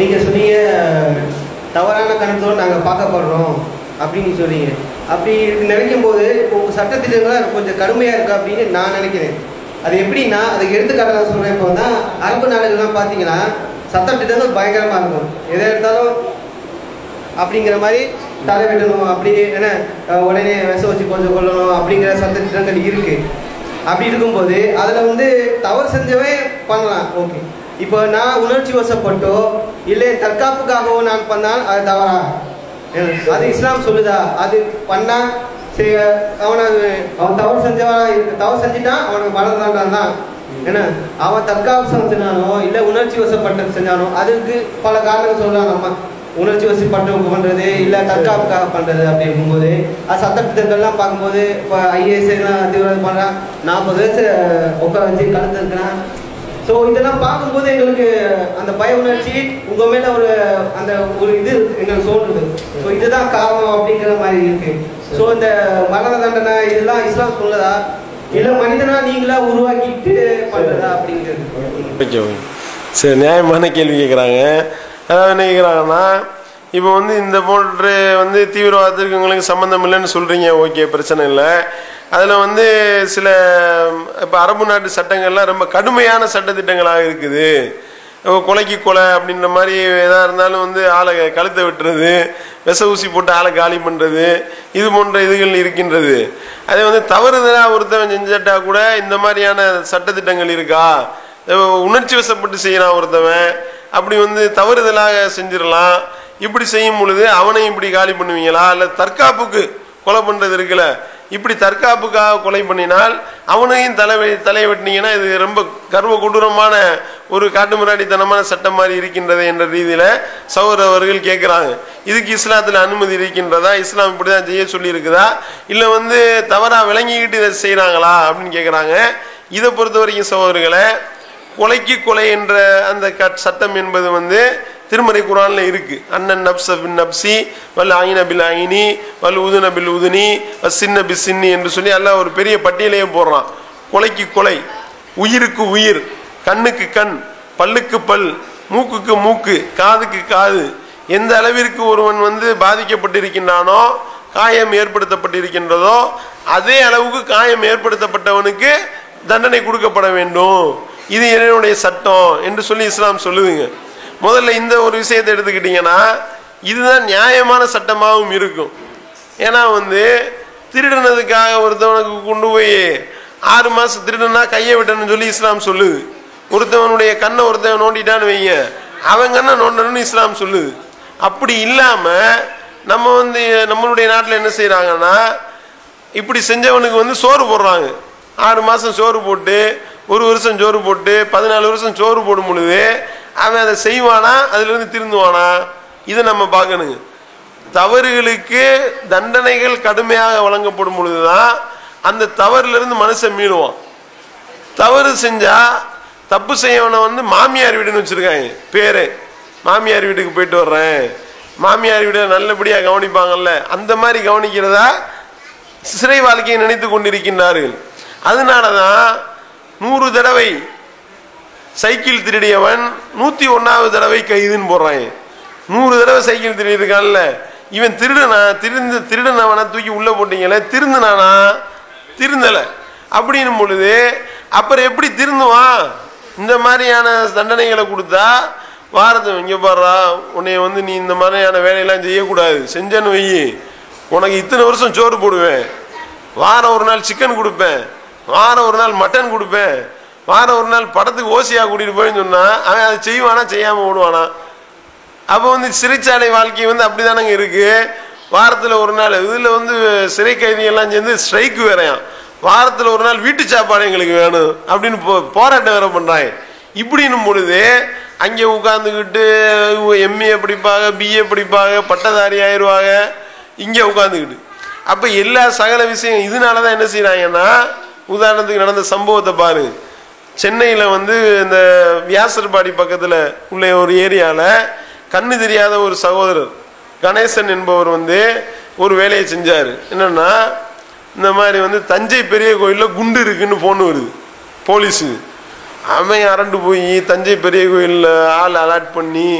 நீங்கள் சொன்னீங்க தவறான கணத்தோடு நாங்கள் பார்க்கப்படுறோம் அப்படின்னு சொன்னீங்க. அப்படி நினைக்கும் போது உங்கள் சட்டத்திட்டங்கள் கொஞ்சம் கடுமையாக இருக்குது அப்படின்னு நான் நினைக்கிறேன். அது எப்படின்னா, அதுக்கு எடுத்துக்காட்ட நான் சொல்கிறேன். இப்போ தான் அரபு நாடுகள்லாம் பார்த்தீங்கன்னா சட்டத்திட்டங்கள் பயங்கரமாக இருக்கும். எதை எடுத்தாலும் அப்படிங்கிற மாதிரி தலை வெட்டணும், அப்படி என்ன உடனே விஷ வச்சு கொஞ்சம் கொள்ளணும் அப்படிங்கிற சட்டத்திட்டங்கள் இருக்குது. அப்படி இருக்கும்போது அதில் வந்து தவறு செஞ்சவே பண்ணலாம், ஓகே. இப்போ நான் உணர்ச்சி வசப்பட்டோ இல்லை தற்காப்புக்காகவோ நான் பண்ணால் அது தவறா? அது இஸ்லாம் சொல்லுதா? அது பண்ணால் சரி, அவன் தவறு செஞ்சிட்டான், அவனுக்கு மரணம் தான். ஏன்னா அவன் தற்காப்பு செஞ்சானோ இல்லை உணர்ச்சி வசப்பட்டு செஞ்சானோ அதுக்கு பல காரணங்கள் சொல்லலாம். நம்ம உணர்ச்சி வசப்பட்டு பண்ணுறது இல்லை தற்காப்புக்காக பண்ணுறது அப்படி இருக்கும்போது அது சட்டத்திட்டங்கள்லாம் பார்க்கும்போது இப்போ ஐஏஎஸ்லாம் தீவிரம் பண்ணுறான், 40 வயசு உட்கார வச்சு கலந்து இருக்கிறான். ஸோ இதெல்லாம் பார்க்கும்போது எங்களுக்கு அந்த பய உணர்ச்சி உங்கள் மேலே அந்த ஒரு இது எங்களுக்கு தோன்றுது. ஸோ இதுதான் காரணம் அப்படிங்கிற மாதிரி இருக்கு. ஸோ இந்த மரண தண்டனை இதெல்லாம் இஸ்லாம் சொல்லதா இல்லை மனிதனா நீங்களா உருவாக்கிட்டு பண்ணுறதா அப்படிங்கிறது? சரி, நியாயமான கேள்வி கேட்குறாங்க. அதாவது என்ன கேட்குறாங்கன்னா, இப்போ வந்து இந்த போன்று வந்து தீவிரவாதத்திற்கு உங்களுக்கு சம்மந்தம் இல்லைன்னு சொல்கிறீங்க, ஓகே, பிரச்சனை இல்லை. அதில் வந்து சில இப்போ அரபு நாட்டு சட்டங்கள்லாம் ரொம்ப கடுமையான சட்டத்திட்டங்களாக இருக்குது. கொலைக்கு கொலை அப்படின்ற மாதிரி எதாக இருந்தாலும் வந்து ஆளை கழுத்தை விட்டுறது, விஷ ஊசி போட்டு ஆளை காலி பண்ணுறது, இது போன்ற இதுகள் இருக்கின்றது. அதே வந்து தவறுதலாக ஒருத்தவன் செஞ்சிட்டா கூட இந்த மாதிரியான சட்டத்திட்டங்கள் இருக்கா? உணர்ச்சி வசப்பட்டு செய்யறான் ஒருத்தவன், அப்படி வந்து தவறுதலாக செஞ்சிடலாம். இப்படி செய்யும் பொழுது அவனையும் இப்படி காலி பண்ணுவீங்களா? இல்லை தற்காப்புக்கு கொலை பண்ணுறது இருக்குல்ல, இப்படி தற்காப்புக்காக கொலை பண்ணினால் அவனையும் தலையை வெட்டினீங்கன்னா இது ரொம்ப கர்வ கொடூரமான ஒரு காட்டுமிராண்டித்தனமான சட்டம் மாதிரி இருக்கின்றது என்ற ரீதியில் சகோதரர்கள் கேட்குறாங்க. இதுக்கு இஸ்லாத்தில் அனுமதி இருக்கின்றதா? இஸ்லாம் இப்படி தான் செய்ய சொல்லி இருக்குதா? இல்லை வந்து தவறாக விளங்கிக்கிட்டு இதை செய்கிறாங்களா அப்படின்னு கேட்குறாங்க. இதை பொறுத்த வரைக்கும் சகோதரர்களை, கொலைக்கு கொலை என்ற அந்த சட்டம் என்பது வந்து திருமறை குர்ஆன்ல இருக்கு. அண்ணன் நப்ஸ பின் நப்சி வல் ஐன பில் ஐனி வல் உதுன பில் உதுனி வசின்ன பி சின்னி என்று சொல்லி அல்லாஹ் ஒரு பெரிய பட்டியலையே போடுறான். கொலைக்கு கொலை, உயிருக்கு உயிர், கண்ணுக்கு கண், பல்லுக்கு பல், மூக்குக்கு மூக்கு, காதுக்கு காது, எந்த அளவிற்கு ஒருவன் வந்து பாதிக்கப்பட்டிருக்கின்றானோ, காயம் ஏற்படுத்தப்பட்டிருக்கின்றதோ அதே அளவுக்கு காயம் ஏற்படுத்தப்பட்டவனுக்கு தண்டனை கொடுக்கப்பட வேண்டும். இது என்னுடைய சட்டம் என்று சொல்லி இஸ்லாம் சொல்லுதுங்க. முதல்ல இந்த ஒரு விஷயத்தை எடுத்துக்கிட்டீங்கன்னா இதுதான் நியாயமான சட்டமாகவும் இருக்கும். ஏன்னா வந்து திருடினதுக்காக ஒருத்தவனுக்கு கொண்டு போய் 6 மாதம் திருடுனா கையை விட்டணும்னு சொல்லி இஸ்லாம் சொல்லுது. ஒருத்தவனுடைய கண்ணை ஒருத்தவன் நோண்டிட்டான்னு வைங்க, அவன் கண்ணை நோண்டணும்னு இஸ்லாம் சொல்லுது. அப்படி இல்லாமல் நம்ம வந்து நம்மளுடைய நாட்டில் என்ன செய்கிறாங்கன்னா, இப்படி செஞ்சவனுக்கு வந்து சோறு போடுறாங்க. 6 மாதம் சோறு போட்டு, 1 வருஷம் சோறு போட்டு, 14 வருஷம் சோறு போடும் பொழுது அவன் அதை செய்வானா? அதிலிருந்து திருந்துவானா? இதை நம்ம பார்க்கணுங்க. தவறுகளுக்கு தண்டனைகள் கடுமையாக வழங்கப்படும் பொழுதுதான் அந்த தவறிலிருந்து மனுஷன் மீளுவான். தவறு செஞ்சா தப்பு செய்யவனை வந்து மாமியார் வீடுன்னு வச்சிருக்காங்க பேரு. மாமியார் வீட்டுக்கு போயிட்டு வர்றேன், மாமியார் வீடு நல்லபடியாக கவனிப்பாங்கல்ல, அந்த மாதிரி கவனிக்கிறதா சிறை வாழ்க்கையை நினைத்து கொண்டிருக்கின்றார்கள். அதனாலதான் 100 தடவை சைக்கிள் திருடியவன் 101வது தடவை கைதுன்னு போடுறான். 100 தடவை சைக்கிள் திருடி இருக்கான்ல, இவன் திருடனவனை தூக்கி உள்ள போட்டீங்களே, திருந்தினானா? திருந்தலை. அப்படின்னும் பொழுது அப்புறம் எப்படி திருந்துவான்? இந்த மாதிரியான தண்டனைகளை கொடுத்தா வாரத்தை இங்கே பாடுறா, உன்னைய வந்து நீ இந்த மாதிரியான வேலையெல்லாம் செய்யக்கூடாது, செஞ்சேன்னு வை, உனக்கு இத்தனை வருஷம் சோறு போடுவேன், வாரம் ஒரு நாள் சிக்கன் கொடுப்பேன், வாரம் ஒரு நாள் மட்டன் கொடுப்பேன், வாரம் ஒரு நாள் படத்துக்கு ஓசியா கூட்டிட்டு போயின்னு சொன்னா அவன் அதை செய்வானா? செய்யாம ஓடுவானா? அப்போ வந்து சிறைச்சாலை வாழ்க்கை வந்து அப்படிதானங்க இருக்கு. வாரத்தில் ஒரு நாள் இதில் வந்து சிறை கைதிகள்லாம் சேர்ந்து ஸ்ட்ரைக்கு வேறையாம், வாரத்தில் ஒரு நாள் வீட்டு சாப்பாடு எங்களுக்கு வேணும் அப்படின்னு போராட்டம் வேற பண்றாங்க. இப்படின்னும் பொழுது அங்கே உட்காந்துக்கிட்டு எம்ஏ படிப்பாங்க, பிஏ படிப்பாங்க, பட்டதாரி ஆயிடுவாங்க இங்கே உட்காந்துக்கிட்டு. அப்போ எல்லா சகல விஷயம் இதனாலதான் என்ன செய்யறாங்கன்னா, உதாரணத்துக்கு நடந்த சம்பவத்தை பாரு. சென்னையில் வந்து இந்த வியாசர்பாடி பக்கத்தில் உள்ள ஒரு ஏரியாவில் கண்ணு தெரியாத ஒரு சகோதரர் கணேசன் என்பவர் வந்து ஒரு வேலையை செஞ்சார். என்னன்னா, இந்த மாதிரி வந்து தஞ்சை பெரிய கோயிலில் குண்டு இருக்குன்னு ஃபோன் வருது போலீஸு. அவன் அரண்டு போய் தஞ்சை பெரிய கோயிலில் ஆள் அலாட் பண்ணி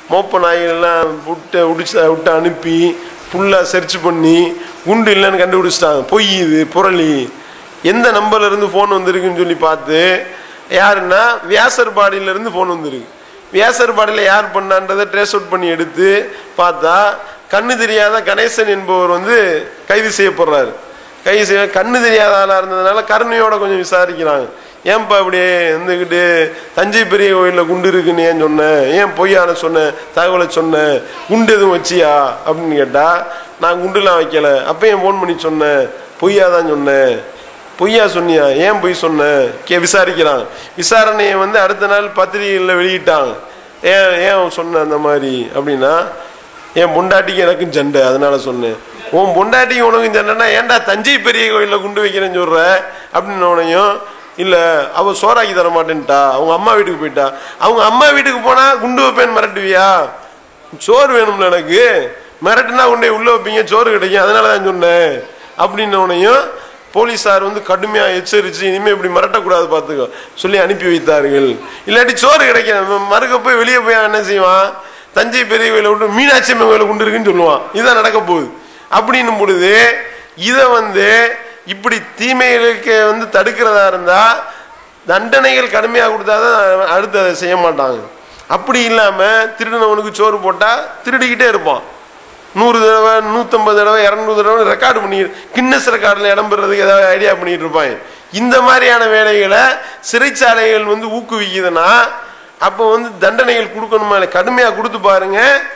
மோப்ப நாய்கள்லாம் விட்டு அனுப்பி ஃபுல்லாக சர்ச் பண்ணி குண்டு இல்லைன்னு கண்டுபிடிச்சிட்டாங்க. பொய் இது, புரளி. எந்த நம்பர்லேருந்து ஃபோன் வந்திருக்குன்னு சொல்லி பார்த்து, யாருன்னா வியாசர்பாடியிலேருந்து ஃபோன் வந்திருக்கு. வியாசர்பாடியில் யார் பண்ணான்றதை ட்ரேஸ் அவுட் பண்ணி எடுத்து பார்த்தா கண்ணு தெரியாத கணேசன் என்பவர் வந்து கைது செய்யப்படுறாரு. கைது செய்ய கண்ணு தெரியாத ஆளாக இருந்ததுனால கருணையோட கொஞ்சம் விசாரிக்கிறாங்க. ஏன்பா இப்படி இருந்துக்கிட்டு தஞ்சை பெரிய கோயிலில் குண்டு இருக்குன்னு ஏன் சொன்னேன், ஏன் பொய்யான சொன்னேன், தகவலை சொன்னேன், குண்டு எதுவும் வச்சியா அப்படின்னு கேட்டால், நான் குண்டுலாம் வைக்கல, அப்போ ஏன் ஃபோன் பண்ணி சொன்னேன், பொய்யா தான் சொன்னேன். பொய்யா சொன்னியா, ஏன் பொய் சொன்னேன் விசாரிக்கிறான். விசாரணையை வந்து அடுத்த நாள் பத்திரிகைகளில் வெளியிட்டாங்க. ஏன் சொன்ன அந்த மாதிரி அப்படின்னா, என் பொண்டாட்டிக்கு எனக்கும் சண்டை அதனால சொன்னேன். உன் பொண்டாட்டிக்கு உனக்கும் சண்டைன்னா ஏன்டா தஞ்சை பெரிய கோயிலில் குண்டு வைக்கிறேன்னு சொல்ற அப்படின்னோனையும், இல்லை அவள் சோறாக்கி தர மாட்டேன்ட்டா, அவங்க அம்மா வீட்டுக்கு போயிட்டா. அவங்க அம்மா வீட்டுக்கு போனால் குண்டு வைப்பேன்னு மிரட்டுவியா, சோறு வேணும்ல எனக்கு, மிரட்டுனா கொண்டே உள்ளே வைப்பீங்க, சோறு கிடைக்கும், அதனால தான் சொன்னேன் அப்படின்னோனையும் போலீஸார் வந்து கடுமையாக எச்சரித்து இனிமேல் இப்படி மிரட்டக்கூடாது பார்த்துக்கோ சொல்லி அனுப்பி வைத்தார்கள். இல்லாட்டி சோறு கிடைக்க மறுக்க போய் வெளியே போய் என்ன செய்வான், தஞ்சை பெரிய கோயிலை விட்டு மீனாட்சி அம்மன் கோயிலை கொண்டு இருக்குன்னு சொல்லுவான். இதுதான் நடக்க போகுது. அப்படின்னும் பொழுது இதை வந்து இப்படி தீமைகளுக்கு வந்து தடுக்கிறதா இருந்தால் தண்டனைகள் கடுமையாக கொடுத்தாதான் அடுத்து அதை செய்ய மாட்டாங்க. அப்படி இல்லாமல் திருடினவனுக்கு சோறு போட்டால் திருடிக்கிட்டே இருப்பான். 100 தடவை 150 தடவை 200 தடவை ரெக்கார்டு பண்ணி கின்னஸ் ரெக்கார்டில் இடம் பெறதுக்கு ஏதாவது ஐடியா பண்ணிட்டு இருப்பாங்க. இந்த மாதிரியான வேலைகளை சிறைச்சாலைகள் வந்து ஊக்குவிக்குதுன்னா அப்போ வந்து தண்டனைகள் கொடுக்கணுமா, கடுமையாக கொடுத்து பாருங்க,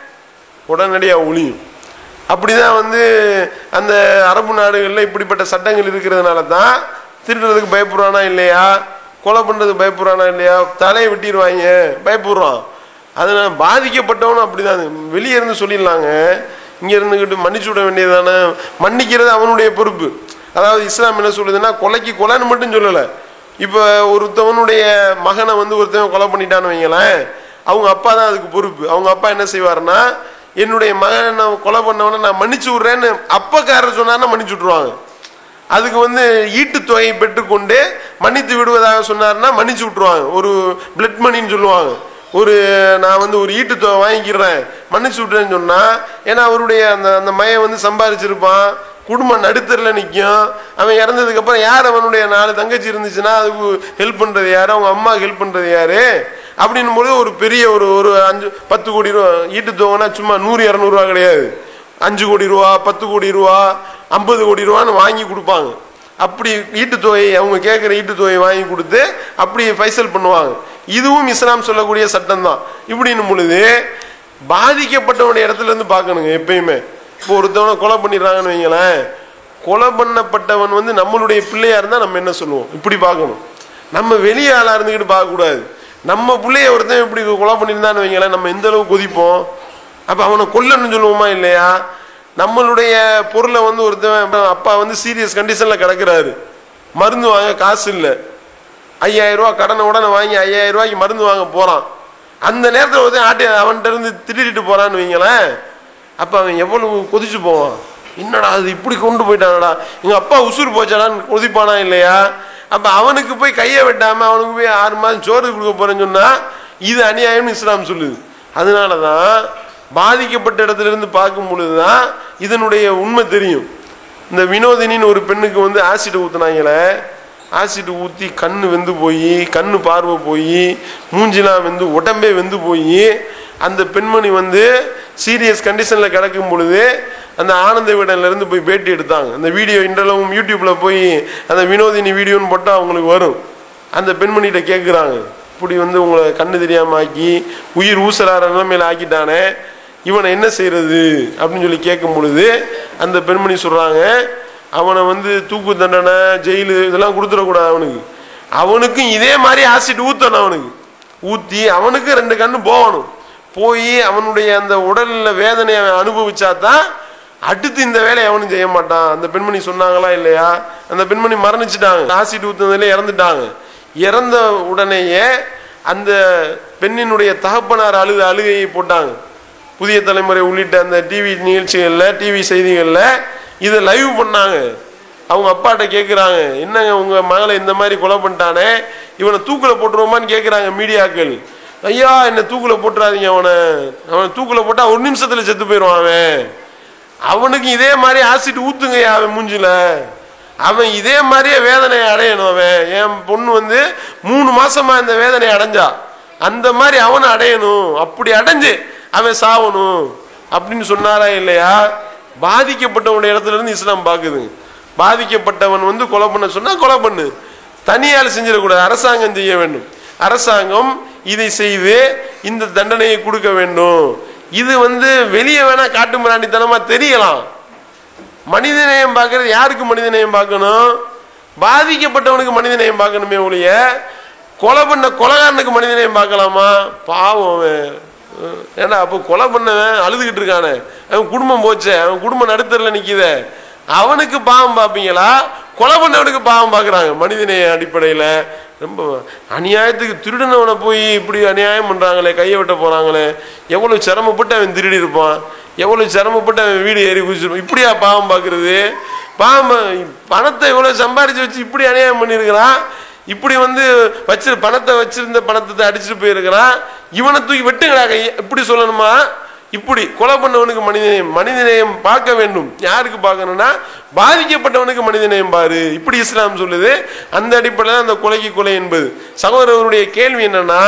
உடனடியாக ஒழியும். அப்படிதான் வந்து அந்த அரபு நாடுகளில் இப்படிப்பட்ட சட்டங்கள் இருக்கிறதுனால தான் திருடுறதுக்கு பயப்படுறானா இல்லையா, கொலை பண்ணுறதுக்கு பயப்படுறானா இல்லையா, தலையை வெட்டிடுவாங்க பயப்படுறான். அதனால் பாதிக்கப்பட்டவனும் அப்படிதான் வெளியே இருந்து சொல்லிடலாங்க, இங்கே இருந்துக்கிட்டு மன்னிச்சு விட வேண்டியதானே. மன்னிக்கிறது அவனுடைய பொறுப்பு. அதாவது இஸ்லாம் என்ன சொல்லுதுன்னா, கொலைக்கு கொலைன்னு மட்டும் சொல்லலை. இப்போ ஒருத்தவனுடைய மகனை வந்து ஒருத்தவன் கொலை பண்ணிட்டான்னு வைங்களேன், அவங்க அப்பா தான் அதுக்கு பொறுப்பு. அவங்க அப்பா என்ன செய்வாருன்னா, என்னுடைய மகனை கொலை பண்ணவனை நான் மன்னிச்சு விட்றேன்னு அப்பக்காரர் சொன்னார்னா மன்னிச்சு விட்ருவாங்க. அதுக்கு வந்து ஈட்டு தொகையை பெற்றுக்கொண்டு மன்னித்து விடுவதாக சொன்னார்னா மன்னிச்சு விட்ருவாங்க. ஒரு பிளட் மணின்னு சொல்லுவாங்க. நான் வந்து ஒரு ஈட்டு தொகை வாங்கிக்கிறேன் மன்னிச்சு விட்றேன்னு சொன்னால், ஏன்னா அவருடைய அந்த மையம் வந்து சம்பாதிச்சிருப்பான், குடும்பம் நடுத்தரில் நிற்கும். அவன் இறந்ததுக்கப்புறம் யார் அவனுடைய 4 தங்கச்சி இருந்துச்சுன்னா அதுக்கு ஹெல்ப் பண்ணுறது யார், அவங்க அம்மாவுக்கு ஹெல்ப் பண்ணுறது யார் அப்படின்னும்போது ஒரு பெரிய ஒரு 5-10 கோடி ரூபா ஈட்டு தொகைனா சும்மா 100-200 ரூபா கிடையாது, 5 கோடி ரூபா 10 கோடி ரூபா 50 கோடி ரூபான்னு வாங்கி கொடுப்பாங்க. அப்படி ஈட்டு தொகையை அவங்க கேட்குற ஈட்டு தொகையை வாங்கி கொடுத்து அப்படி ஃபைசல் பண்ணுவாங்க. இதுவும் இஸ்லாம் சொல்லக்கூடிய சட்டம் தான். இப்படின்னும் பொழுது பாதிக்கப்பட்டவனுடைய இடத்துல இருந்து பார்க்கணுங்க எப்பயுமே. இப்போ ஒருத்தவனை கொலை பண்ணிடுறாங்கன்னு வைங்களேன், கொலை பண்ணப்பட்டவன் வந்து நம்மளுடைய பிள்ளையா இருந்தால் நம்ம என்ன சொல்லுவோம், இப்படி பார்க்கணும். நம்ம வெளியே ஆளாக இருந்துக்கிட்டு பார்க்கக்கூடாது. நம்ம பிள்ளைய ஒருத்தன் இப்படி கொலை பண்ணியிருந்தான்னு வைங்களேன், நம்ம எந்த அளவுக்கு கொதிப்போம். அப்போ அவனை கொல்லணும்னு சொல்லுவோமா இல்லையா. நம்மளுடைய பொருளை வந்து ஒருத்தன் அப்பா வந்து சீரியஸ் கண்டிஷனில் கிடக்கிறாரு, மருந்து வாங்க காசு இல்லை, 5000 ரூபா கடனை உடனே வாங்கி 5000 ரூபாய்க்கு மருந்து வாங்க போகிறான். அந்த நேரத்தில் ஒருத்தன் அவன்கிட்ட இருந்து திருடிட்டு போகிறான்னு வைங்களேன், அப்போ அவன் எவ்வளவு கொதிச்சு போவான். என்னடா அது இப்படி கொண்டு போயிட்டானடா, எங்கள் அப்பா உசுறு போச்சாடான்னு கொதிப்பானா இல்லையா. அப்போ அவனுக்கு போய் கையை வெட்டாமல் அவனுக்கு போய் 6 மாதம் சோறு கொடுக்க போகிறேன்னு சொன்னால் இது அநியாயம்னு இஸ்லாம் சொல்லுது. அதனால தான் பாதிக்கப்பட்ட இடத்துல இருந்து பார்க்கும் பொழுது தான் இதனுடைய உண்மை தெரியும். இந்த வினோதினின்னு ஒரு பெண்ணுக்கு வந்து ஆசிட் ஊற்றுனாங்களே, ஆசிட் ஊற்றி கண்ணு வெந்து போய், கண்ணு பார்வை போய், மூஞ்சிலாம் வெந்து, உடம்பே வெந்து போய் அந்த பெண்மணி வந்து சீரியஸ் கண்டிஷனில் கிடக்கும் பொழுது அந்த ஆனந்த விடன்லேருந்து போய் பேட்டி எடுத்தாங்க. அந்த வீடியோ இன்றளவும் யூடியூப்பில் போய் அந்த வினோதினி வீடியோன்னு போட்டால் அவங்களுக்கு வரும். அந்த பெண்மணிகிட்ட கேட்குறாங்க, இப்படி வந்து உங்களை கண்ணு தெரியாமல் ஆக்கி உயிர் ஊசலாற நிலைமையில் ஆக்கிட்டானே, இவனை என்ன செய்கிறது அப்படின்னு சொல்லி கேட்கும் பொழுது அந்த பெண்மணி சொல்கிறாங்க, அவனை வந்து தூக்கு தண்டனை ஜெயிலு இதெல்லாம் கொடுத்துடக்கூடாது, அவனுக்கும் இதே மாதிரி ஆசிட் ஊற்றணும், அவனுக்கு ஊற்றி அவனுக்கு 2 கண்ணு போகணும், போய் அவனுடைய அந்த உடலில் வேதனையை அவன் அனுபவிச்சாதான் அடுத்து இந்த வேலையை அவனும் செய்ய மாட்டான். அந்த பெண்மணி சொன்னாங்களா இல்லையா, அந்த பெண்மணி மரணிச்சிட்டாங்க, ஆசிட் ஊற்றுனதுல இறந்துட்டாங்க. இறந்த உடனேயே அந்த பெண்ணினுடைய தகப்பனார் அழுகையை போட்டாங்க. புதிய தலைமுறை உள்ளிட்ட அந்த டிவி நிகழ்ச்சிகளில், டிவி செய்திகளில் இதை லைவ் பண்ணாங்க. அவங்க அப்பாட்ட கேட்குறாங்க, என்னங்க உங்கள் மகளை இந்த மாதிரி கொலை பண்ணிட்டானே, இவனை தூக்கில் போட்டுருவோமான்னு கேட்குறாங்க மீடியாக்கள். ஐயா என்ன தூக்கில் போட்டுறாதீங்க, அவனை தூக்கில் போட்டால் 1 நிமிஷத்தில் செத்து போயிடுவான். அவனுக்கு இதே மாதிரி ஆசிட் ஊத்துங்கய்யா அவன் மூஞ்சில, அவன் இதே மாதிரியே வேதனையை அடையணும். அவன் என் பொண்ணு வந்து 3 மாசமா இந்த வேதனையை அடைஞ்சா, அந்த மாதிரி அவனை அடையணும், அப்படி அடைஞ்சு அவன் சாவணும் அப்படின்னு சொன்னாரா இல்லையா? பாதிக்கப்பட்டவனுடைய இடத்துல இருந்து இஸ்லாம் பாக்குது. பாதிக்கப்பட்டவன் வந்து கொலை பண்ண சொன்னா கொலை பண்ணு, தனியால் செஞ்சிடக்கூடாது, அரசாங்கம் செய்ய வேண்டும். அரசாங்கம் இதை செய்து இந்த தண்டனையை கொடுக்க வேண்டும். இது வந்து வெளியே வேணா காட்டு மிராண்டித்தனமா தெரியலாம். மனிதநேயம் பார்க்கறது யாருக்கு மனிதநேயம் பார்க்கணும்? பாதிக்கப்பட்டவனுக்கு மனிதநேயம் பார்க்கணுமே ஒழிய கொலை பண்ண கொலைகாரனுக்கு மனிதநேயம் பார்க்கலாமா? பாவம். ஏன்னா அப்போ கொலை பண்ணவன் அழுதுகிட்டு இருக்கானே, அவன் குடும்பம் போச்சே, அவன் குடும்பம் நடுத்தரில் நிற்கித, அவனுக்கு பாவம் பார்ப்பீங்களா? கொலை பண்ணவனுக்கு பாவம் பார்க்குறாங்க. மனிதநேய அடிப்படையில் ரொம்ப அநியாயத்துக்கு திருடினவனை போய் இப்படி அநியாயம் பண்ணுறாங்களே, கையை வெட்ட போகிறாங்களே, எவ்வளோ சிரமப்பட்டு அவன் திருடி இருப்பான், எவ்வளோ சிரமப்பட்டு அவன் வீடு ஏறி குதிச்சிருப்பான். இப்படியா பாவம் பார்க்குறது? பாவம் பணத்தை இவ்வளோ சம்பாரித்து வச்சு இப்படி அநியாயம் பண்ணியிருக்கிறான், இப்படி வந்து பணத்தை வச்சிருந்த பணத்தை அடிச்சுட்டு போயிருக்கிறான், இவனை தூக்கி வெட்டுங்களா கை, இப்படி சொல்லணுமா? இப்படி கொலை பண்ணவனுக்கு மனிதநேயம் பார்க்க வேண்டும். யாருக்கு பார்க்கணும்னா பாதிக்கப்பட்டவனுக்கு மனிதநேயம் பாரு, இப்படி இஸ்லாம் சொல்லுது. அந்த அடிப்படையில் அந்த கொலைக்கு கொலை என்பது. சகோதரருடைய கேள்வி என்னன்னா,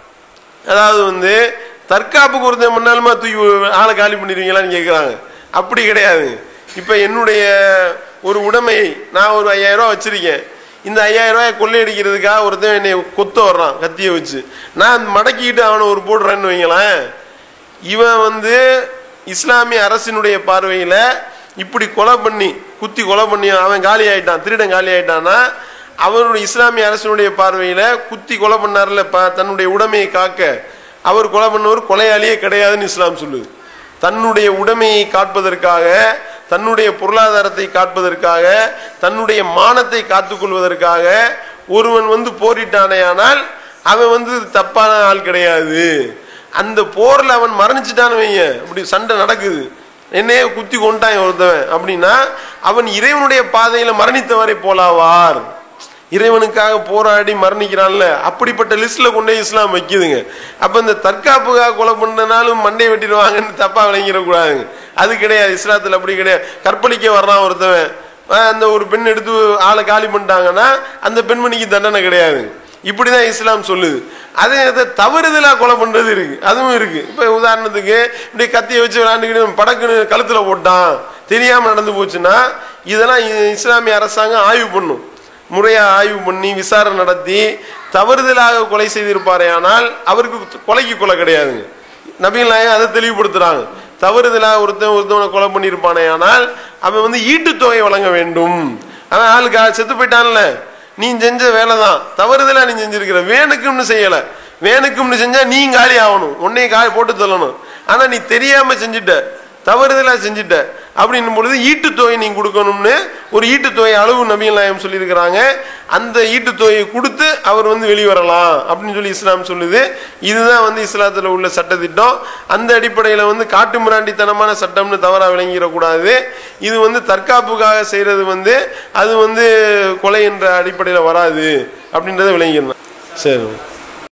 அதாவது வந்து தற்காப்புக்கு ஒருத்தன் முன்னாலுமா தூக்கி ஆளை காலி பண்ணிடுவீங்களான்னு கேட்குறாங்க. அப்படி கிடையாது. இப்போ என்னுடைய ஒரு உடைமையை நான் ஒரு 5000 ரூபா வச்சிருக்கேன், இந்த 5000 ரூபாய் கொள்ளையடிக்கிறதுக்காக ஒருத்தன் என்னை கொத்த வர்றான் கத்தியை வச்சு, நான் மடக்கிக்கிட்டு அவனை ஒரு போடுறேன்னு வைங்களேன், இவன் வந்து இஸ்லாமிய அரசினுடைய பார்வையில் இப்படி கொலை பண்ணி குத்தி கொலை பண்ணி அவன் காலி ஆயிட்டான், திருடன் காலி ஆயிட்டான்னா, அவருடைய இஸ்லாமிய அரசினுடைய பார்வையில் குத்தி கொலை பண்ணார்ல தன்னுடைய உடைமையை காக்க, அவர் கொலை பண்ணவர் கொலையாளியே கிடையாதுன்னு இஸ்லாம் சொல்லுது. தன்னுடைய உடைமையை காப்பதற்காக, தன்னுடைய பொருளாதாரத்தை காப்பதற்காக, தன்னுடைய மானத்தை காத்துக்கொள்வதற்காக ஒருவன் வந்து போரிட்டானேயானால் அவன் வந்து தப்பான ஆள் கிடையாது. அந்த போர்ல அவன் மரணிச்சுட்டான்னு வைங்க, அப்படி சண்டை நடக்குது, என்னையே குத்தி கொண்டான் ஒருத்தவன் அப்படின்னா, அவன் இறைவனுடைய பாதையில மரணித்தவரை போலாவார். இறைவனுக்காக போராடி மரணிக்கிறான்ல, அப்படிப்பட்ட லிஸ்ட்ல கொண்டே இஸ்லாம் வைக்குதுங்க. அப்ப இந்த தற்காப்புக்காக கொலை பண்ணனாலும் மண்டை வெட்டிடுவாங்கன்னு தப்பா விளங்கிடக்கூடாதுங்க. அது கிடையாது, இஸ்லாத்துல அப்படி கிடையாது. கற்பழிக்க வர்றான் ஒருத்தவன், அந்த ஒரு பெண் எடுத்து ஆளை காலி பண்ணிட்டாங்கன்னா அந்த பெண்மணிக்கு தண்டனை கிடையாது. இப்படிதான் இஸ்லாம் சொல்லுது. அதே நேரத்தில் தவறுதலா கொலை பண்றது இருக்கு, அதுவும் இருக்கு. இப்ப உதாரணத்துக்கு இப்படி கத்தியை வச்சு விளையாண்டுக்கிட்டு படக்குன்னு கழுத்துல போட்டான், தெரியாம நடந்து போச்சுன்னா, இதெல்லாம் இஸ்லாமிய அரசாங்கம் ஆய்வு பண்ணும், முறையா ஆய்வு பண்ணி விசாரணை நடத்தி தவறுதலாக கொலை செய்திருப்பாரே ஆனால் அவருக்கு கொலைக்கு கொலை கிடையாதுங்க. நபிகள் நாயகம் அதை தெளிவுபடுத்துறாங்க. தவறுதலாக ஒருத்தவனை கொலை பண்ணியிருப்பானே ஆனால் அவன் வந்து ஈட்டுத்தொகை வழங்க வேண்டும். அவன் ஆளுக்கு செத்து போயிட்டான்ல, நீ செஞ்ச வேலை தான் தவறுதலா நீ செஞ்சிருக்கிற, வேணுக்கும்னு செய்யல, வேணுக்கும்னு செஞ்சா நீ காலி ஆகணும், உன்னைய காலி போட்டு தள்ளணும். ஆனா நீ தெரியாம செஞ்சுட்ட, தவறுதலா செஞ்சுட்ட அப்படின்னும் பொழுது ஈட்டுத்தொகை நீ கொடுக்கணும்னு ஒரு ஈட்டுத்தொகை அளவு நபிகள் நாயகம் சொல்லியிருக்கிறாங்க. அந்த ஈட்டுத்தொகையை கொடுத்து அவர் வந்து வெளிவரலாம் அப்படின்னு சொல்லி இஸ்லாம் சொல்லுது. இதுதான் வந்து இஸ்லாத்துல உள்ள சட்டத்திட்டம். அந்த அடிப்படையில வந்து காட்டு மிராண்டித்தனமான சட்டம்னு தவறா விளங்கிடக்கூடாது. இது வந்து தற்காப்புக்காக செய்யறது வந்து அது வந்து கொலை என்ற அடிப்படையில வராது அப்படின்றத விளங்கிடணும். சரி.